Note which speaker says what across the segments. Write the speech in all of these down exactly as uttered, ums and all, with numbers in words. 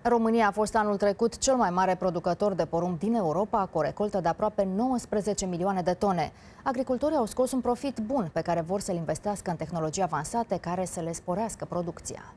Speaker 1: România a fost anul trecut cel mai mare producător de porumb din Europa, cu o recoltă de aproape nouăsprezece milioane de tone. Agricultorii au scos un profit bun pe care vor să-l investească în tehnologii avansate care să le sporească producția.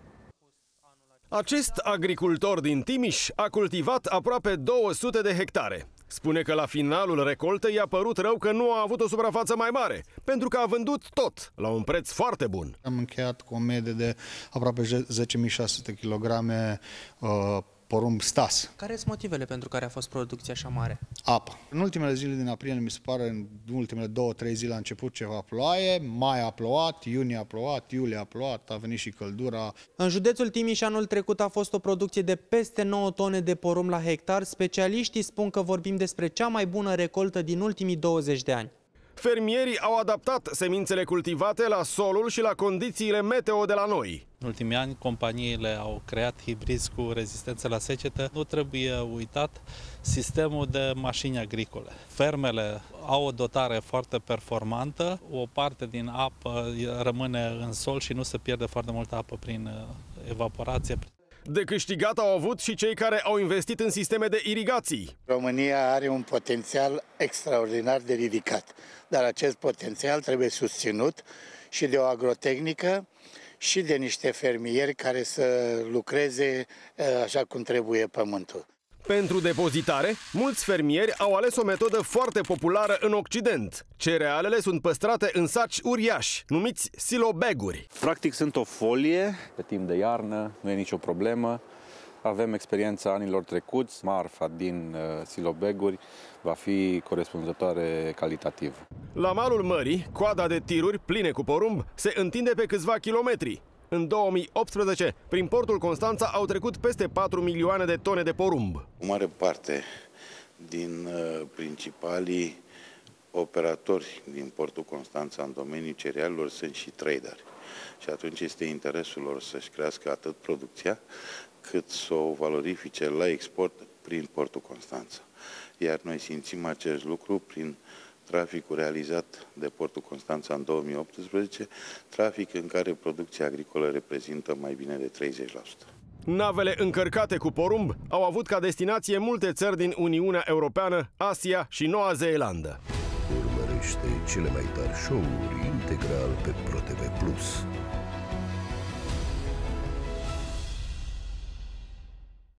Speaker 2: Acest agricultor din Timiș a cultivat aproape două sute de hectare. Spune că la finalul recoltei i-a părut rău că nu a avut o suprafață mai mare, pentru că a vândut tot la un preț foarte bun.
Speaker 3: Am încheiat cu o medie de aproape zece mii șase sute de kilograme uh, porumb stas.
Speaker 4: Care sunt motivele pentru care a fost producția așa mare?
Speaker 3: Apa. În ultimele zile din aprilie, mi se pare, în ultimele două, trei zile a început ceva ploaie, mai a plouat, iunie a plouat, iulie a plouat, a venit și căldura.
Speaker 4: În județul Timiș anul trecut a fost o producție de peste nouă tone de porumb la hectar. Specialiștii spun că vorbim despre cea mai bună recoltă din ultimii douăzeci de ani.
Speaker 2: Fermierii au adaptat semințele cultivate la solul și la condițiile meteo de la noi.
Speaker 5: În ultimii ani, companiile au creat hibrizi cu rezistență la secetă. Nu trebuie uitat sistemul de mașini agricole. Fermele au o dotare foarte performantă, o parte din apă rămâne în sol și nu se pierde foarte multă apă prin evaporație.
Speaker 2: De câștigat au avut și cei care au investit în sisteme de irigații.
Speaker 6: România are un potențial extraordinar de ridicat, dar acest potențial trebuie susținut și de o agrotehnică și de niște fermieri care să lucreze așa cum trebuie pământul.
Speaker 2: Pentru depozitare, mulți fermieri au ales o metodă foarte populară în Occident. Cerealele sunt păstrate în saci uriași, numiți silobaguri.
Speaker 7: Practic sunt o folie, pe timp de iarnă, nu e nicio problemă. Avem experiența anilor trecuți, marfa din uh, silobaguri va fi corespunzătoare calitativ.
Speaker 2: La malul mării, coada de tiruri pline cu porumb se întinde pe câțiva kilometri. În două mii optsprezece, prin portul Constanța au trecut peste patru milioane de tone de porumb.
Speaker 8: O mare parte din uh, principalii operatori din portul Constanța în domeniul cerealelor sunt și traderi. Și atunci este interesul lor să-și crească atât producția, cât să o valorifice la export prin portul Constanța. Iar noi simțim acest lucru prin traficul realizat de portul Constanța în două mii optsprezece, trafic în care producția agricolă reprezintă mai bine de treizeci la sută.
Speaker 2: Navele încărcate cu porumb au avut ca destinație multe țări din Uniunea Europeană, Asia și Noua Zeelandă.
Speaker 9: Urmărește cele mai tari show-uri integral pe ProTV plus.